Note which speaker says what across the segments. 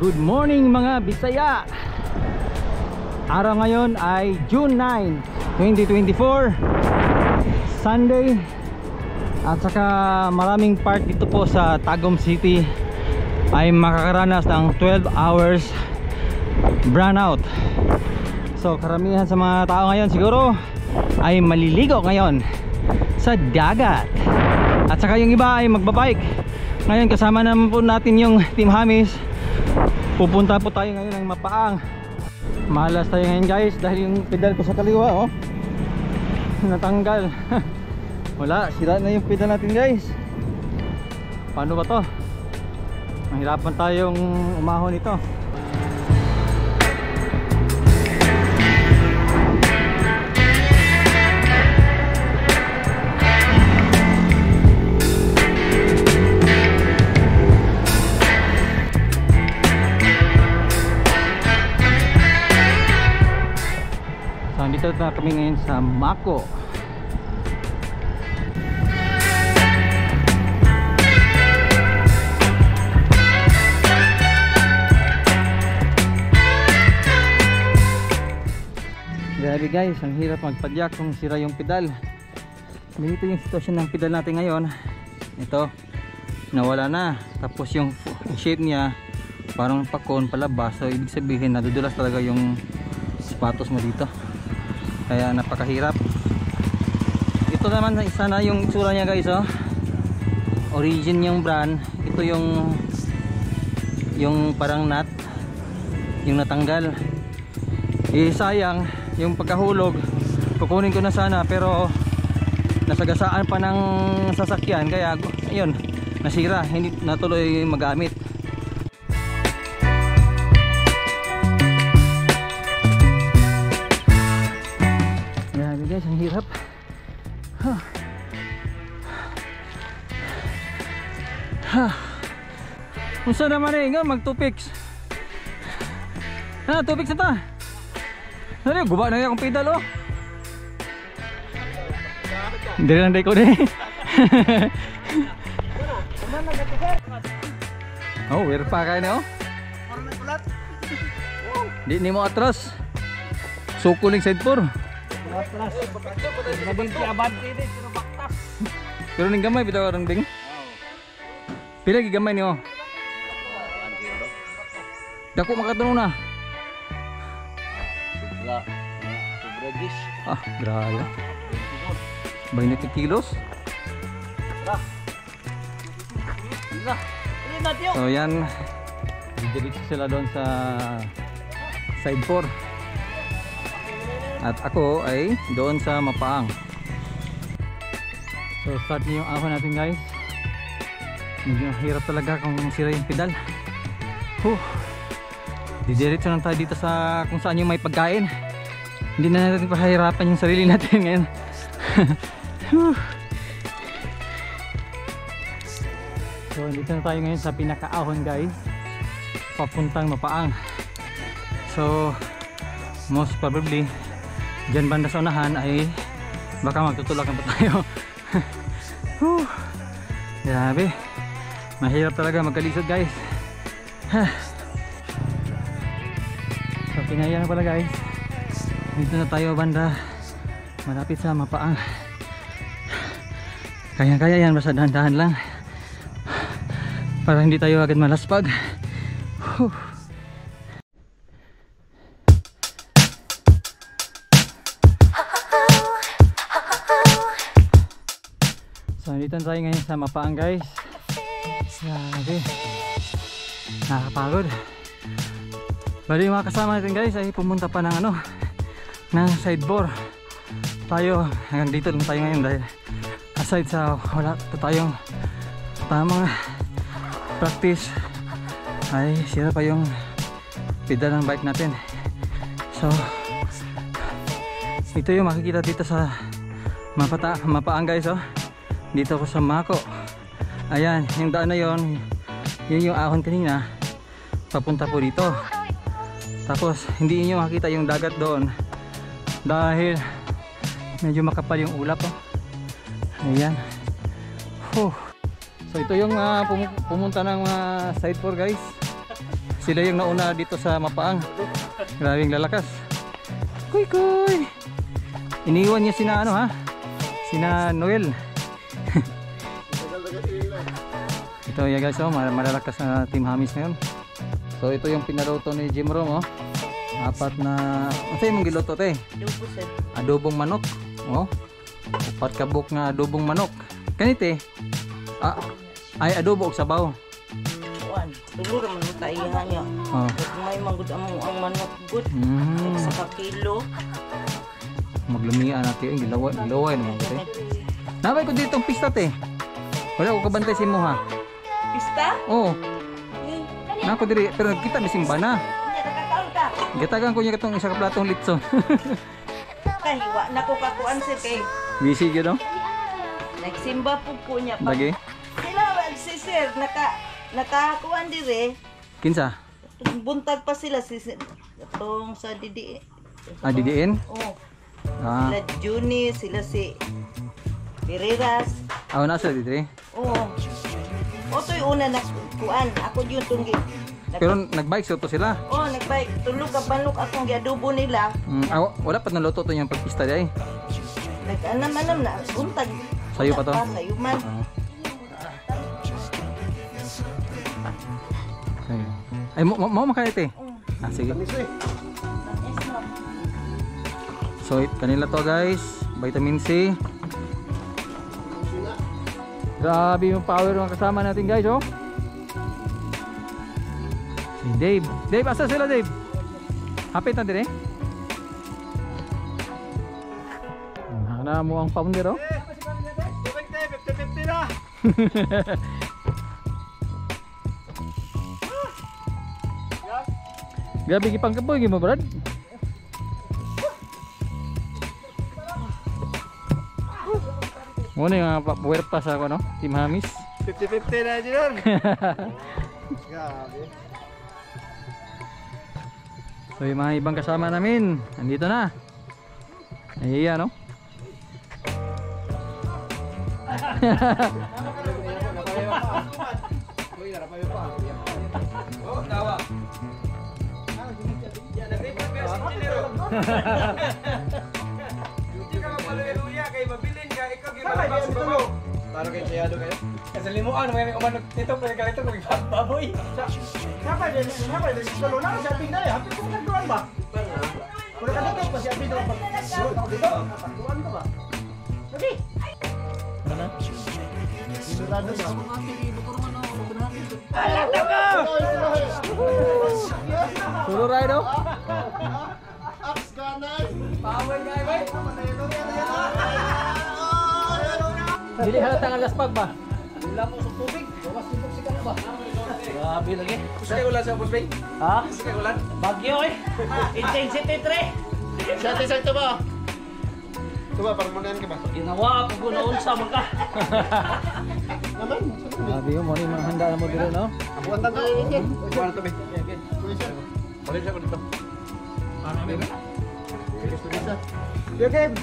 Speaker 1: Good morning mga Bisaya. Araw ngayon ay June 9, 2024, Sunday. At saka maraming part dito po sa Tagum City ay makakaranas ng 12 hours brownout. So karamihan sa mga tao ngayon siguro ay maliligo ngayon sa dagat. At saka yung iba ay magbabike. Ngayon kasama naman po natin yung Team Hamis. Pupunta po tayo ngayon ng Mapaang. Malas tayo ngayon guys dahil yung pedal ko sa kaliwa natanggal. Wala, sira na yung pedal natin guys. Paano ba to? Mahirapan tayong umahon ito. So dito na kami ngayon sa Mako. Grabe guys, ang hirap magpadyak kung sira yung pedal. Ganito yung sitwasyon ng pedal natin ngayon. Ito, nawala na. Tapos yung shape niya parang pakon palabas. So ibig sabihin nadudulas talaga yung sapatos mo dito. Kaya napakahirap. Ito naman isa na yung itsura niya guys Origin yung brand. Ito yung parang nut yung natanggal. Sayang yung pagkahulog, kukunin ko na sana pero nasagasaan pa ng sasakyan kaya ayun, nasira, hindi natuloy magamit. Grabe guys, ang hirap. Unsa naman nga mag-2 2 picks na ta. Ano, guba na yung pedal Hindi lang day ko Oh, we're pa kayo na Di ni mo atras. Sukuling side 4. Atras. Nabinti abante din, pero baktas. Pero ning gamay bitaw arang ding. Pila gi gamay niyo? Dako makatuno na. Grabe 20 kilos. So yan, didiretso sila doon sa side 4 at ako ay doon sa Mapaang. So start niyo yung ahon natin guys. Medyo hirap talaga kung sira yung pedal. Didiretso lang tayo dito sa kung saan yung may pagkain. Hindi na natin pahirapan yung sarili natin ngayon. So dito na tayo ngayon sa pinakaahon guys, papuntang Mapaang. So most probably dyan banda sa unahan ay baka magtutulakan pa tayo. Grabe, mahirap talaga magkalisod guys. So kinaya na pala guys. Dito na tayo banda, malapit sa Mapaang. Kaya yan, basta dahan-dahan lang para hindi tayo agad malaspag. So dito na tayo ngayon sa Mapaang guys. Grabe, nakakapagod. Bali yung mga kasama natin guys ay pumunta pa ng ng side 4. Tayo hanggang dito lang tayo ngayon dahil aside sa wala tayong tamang practice ay sira pa yung pedal ng bike natin. So ito yung makikita dito sa Mapaang guys dito ako sa Mako. Ayan yung daan na yun yung ahon kanina papunta po dito. Tapos hindi niyo makita yung dagat doon dahil medyo makapal yung ulap Ayan. So ito yung pumunta ng side 4 guys. Sila yung nauna dito sa Mapaang. Grabing lalakas. Kuy kuy. Iniwan niya sina ano ha? Sina Noel. Ito ya guys, oh, malalakas na Team Hamis ngayon. So ito yung pinaluto ni Jim Rom, oh. Apat na, ano yung giluto te?
Speaker 2: Adobo sir.
Speaker 1: Adobong manok. Oh. Apat kabuk nga adobong manok. Kanite. Ay adobo og sabaw.
Speaker 2: Kuan, siguro man tayo niya.
Speaker 1: Oh.
Speaker 2: May manggod ang manok good. Sa kilo.
Speaker 1: Maglumian natin yung gilaway naman ko te. Nabay ko ditong pista te. Wala ko kabantay si mo ha.
Speaker 2: Pista?
Speaker 1: Oo. Nako diri pero kita bising bana. Gitagan ko niya katong isa ka platong litson.
Speaker 2: Kahiwa na ko kakuan sir kay.
Speaker 1: Busy gyud no?
Speaker 2: Nagsimba po niya pa.
Speaker 1: Lagi.
Speaker 2: Sila si sir nakakuan dire.
Speaker 1: Kinsa?
Speaker 2: Buntag pa sila si atong sa Didi.
Speaker 1: Didiin?
Speaker 2: Oh.
Speaker 1: Ah.
Speaker 2: Sila Juni, sila si Pereiras.
Speaker 1: Nasa dito.
Speaker 2: Oo. Oto'y una na kuan. Ako yun tunggi.
Speaker 1: Pero nagbike so to sila.
Speaker 2: Oh, nagbike. Tulog ka banok akong giadobo nila.
Speaker 1: Wala pa naluto to yung pagpista di ay.
Speaker 2: Nag-anam-anam na. Buntag.
Speaker 1: Sayo pa to?
Speaker 2: Sayo man.
Speaker 1: Ay, mau makain ito eh. Sige. So, kanila to guys. Vitamin C. Grabe yung power ng kasama natin guys, oh. Si Dave. Dave, asa sila Dave? Hapit na din eh. Hana mo ang founder, oh. 50-50 na. Grabe gipang kapoy mo brad. Muna yung power pass ako no, Team Hamis. 50-50 na dyan. Grabe. So yung mga ibang kasama namin, nandito na. Ayan no.
Speaker 3: Hindi ka magpaluya kay mabilin ka, ikaw gibalabas sa babaw. Para kay siyado kayo? Kasi limuan, may umanok dito, pwede ka ito kung baboy. Sapa din sa luna, siya pinday, hapit ko nagduan ba? Kung nakadito pa siya pinday, pag-duan ako dito, pag-duan ka ba? Lagi! Ano? Sinurado ba? Alam na ko!
Speaker 1: Solo ride oh.
Speaker 3: Aps ganay! Power guy, boy!
Speaker 1: Dili halata nga laspag ba?
Speaker 3: Wala mo sa tubig. Bawas tubig si ka ba?
Speaker 1: Grabe lagi.
Speaker 3: Gusto kayo ulan sa Busbay?
Speaker 1: Ha?
Speaker 3: Gusto kayo ulan?
Speaker 2: Bagyo eh. Intensity 3.
Speaker 3: Sa sakto ba? Ito ba, parang manayan ka ba?
Speaker 2: Ginawa ako gunaon sa mga.
Speaker 3: Naman.
Speaker 1: Grabe yung mga handa na mo dito no?
Speaker 3: Abuan tayo yun. Buwan na to, be. Balik siya ko dito. Ano ba? Game!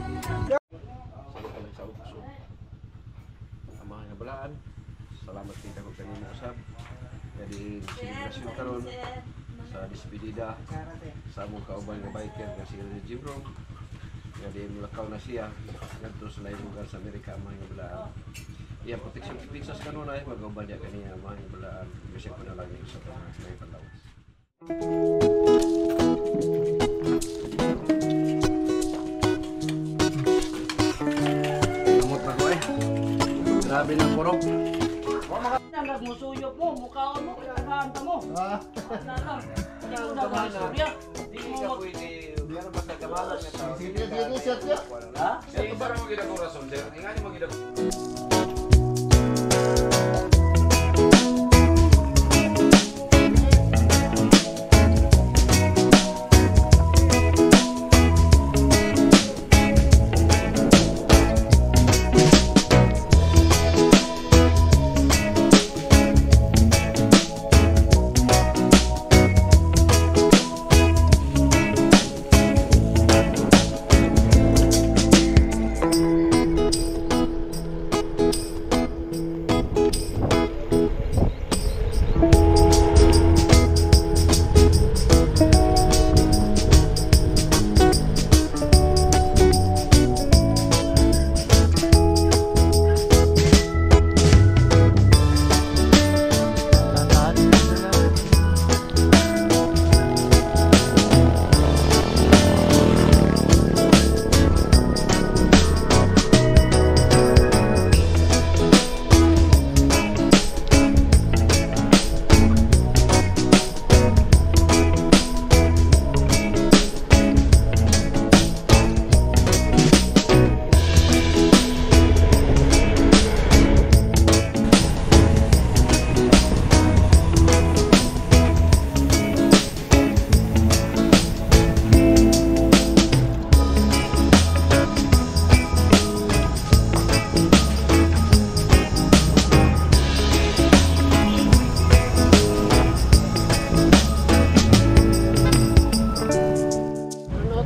Speaker 3: Mga balaan, salamat kita ko kanina usap. Jadi selebrasyon karon sa despedida sa among kauban nga biker nga si Jim Rom. Jadi mulakaw na siya ngadto sa lain lugar sa Amerika mga balaan. Iya protection Texas kanuna ay magauban niya kaniya mga balaan. Bisag ko na lang sa mga Palawas. Grabe ng purok.
Speaker 2: Nagmusuyok mo, mukhaon mo, kagahanta mo. Hindi ko na maistorya. Hindi mo
Speaker 3: Pwede, yan ang pagkakamalan nga tao.
Speaker 2: Ha?
Speaker 3: Sige, parang mo ginagawa rason, sir. Hindi nga niyo mo ginagawa.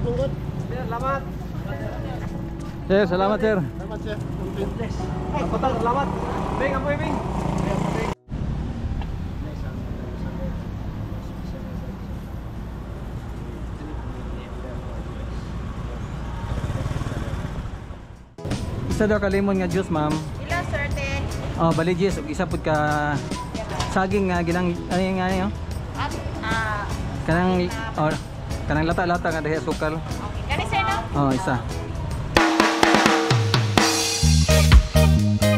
Speaker 3: Lungkot. Salamat.
Speaker 1: Sir, salamat sir.
Speaker 3: Salamat sir. Kapital, salamat. Bing, apoy Bing.
Speaker 1: Isa daw ka lemon nga juice, ma'am.
Speaker 4: Ila, sir, te.
Speaker 1: Oh, baligis ug isa pud ka saging nga ginang ano yung nga niyo?
Speaker 4: At,
Speaker 1: Kanang oh, kanang lata-lata nga dahil sukal.
Speaker 4: okay. Kani, sir, no?
Speaker 1: Oh, isa.